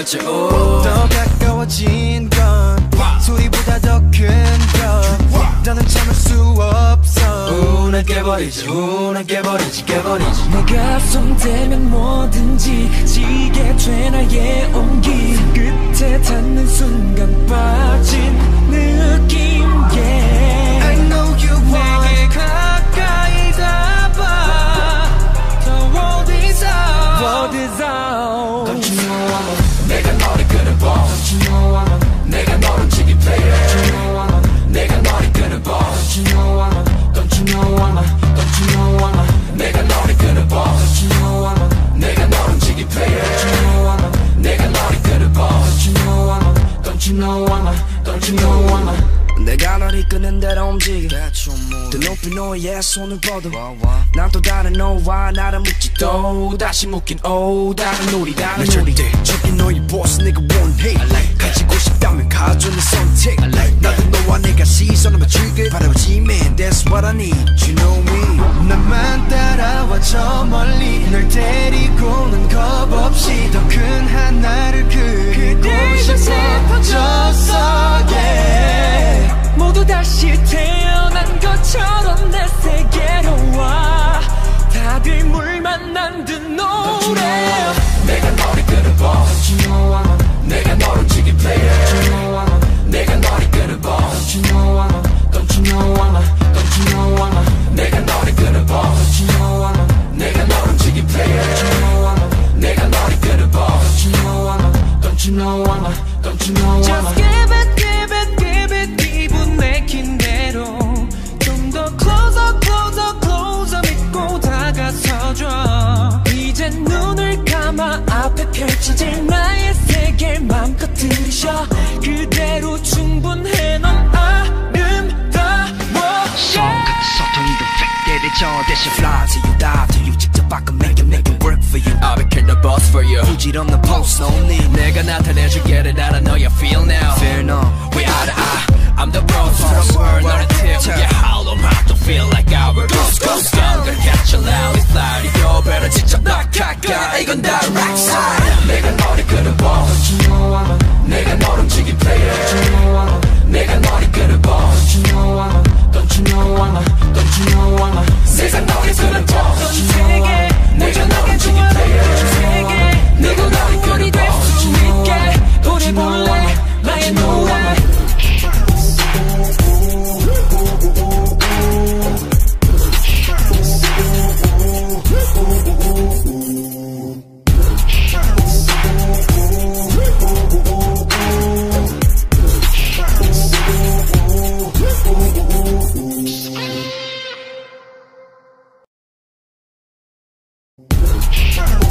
했지. 더 가까워진 건 소리보다 더 큰 것. 나는 참을 수 없어. 난 깨버리지, 난 깨버리지. 내가 손대면 뭐든지 지게 돼 나의 온기. 끝에 닿는 순간 빠진 느낌. Yeah. I know you want. 내게 가까이 닿아. The world is out. World is out. Don't you know I'm 내가 너를 끌어봐. Don't you know I'm 내가 너를 지기 player. Don't you know I'm 내가 너를 끌어봐. Don't you know I'm Don't you know I'm Don't you know I'm 내가 너를 끌어봐. Don't you know I'm 내가 너를 지기 player. Don't you know I'm 내가 너를 끌어봐. Don't you know I'm Don't you know I'm Don't you know I'm 내가 널 이끄는 대로 움직여. 더 높이 너의 손을 뻗어. 난 또 다른 너와 나를 묶지. 또 다시 묶인 다른 놀이. 난 절대적인 너의 보스 내가 원해. 가지고 싶다면 가져는 선택. 나도 너와 내가 시선을 맞추길 바라보지. Man, that's what I need. You know me. 나만 따라와 저 멀리. 널 데리고는 겁 없이 더 큰 하나를 그리고 싶어졌어. Yeah. 모두 다시 태어난 것처럼 내 세계로 와. 다들 물 만난 듯 노래. 내가 너를 끌어봐. Don't you know I'm 내가 너를 지기 player. Don't you know I'm 내가 너를 끌어봐. Don't you know I'm Don't you know I'm Don't you know I'm 내가 너를 끌어봐. Don't you know I'm 내가 너를 지기 player. Don't you know I'm 내가 너를 끌어봐. Don't you know I'm Don't you know I'm Don't you know I'm Just give it, give it, give it. 기분 내킨 대로 좀 더 closer, closer, closer 믿고 다가서줘. 이제 눈을 감아 앞에 펼쳐질 나의 세계를 맘껏 들이셔. 그대로 충분해 넌 아름다워. 소통이도 팩대를 저 대신 fly till you die till you 직접 바꿔 make it work for you. I'll be kill the boss for you. 부질없는 post no need. 내가 나타내줄게를 알아 know you feel now. Fair enough. We are the I'm the boss of the world. 너를 태우게 hollow mouth don't feel like our ghost. 걸 catch you loud it's loud. 이거 better 직접 낙하가 이건 다 rock side. 내가 너를 끌어봐. Don't you know I'm 내가 너를 움직인 player. Don't you know I'm 내가 너를 끌어봐. Don't you know I'm Don't you know I'm Don't you know I'm 세상 너를 끌어봐. Don't you know I'm 내가 너를 움직인 player. 내가 너를 끌어봐. Don't you know I'm Don't you know I'm Don't you know I'm Yeah.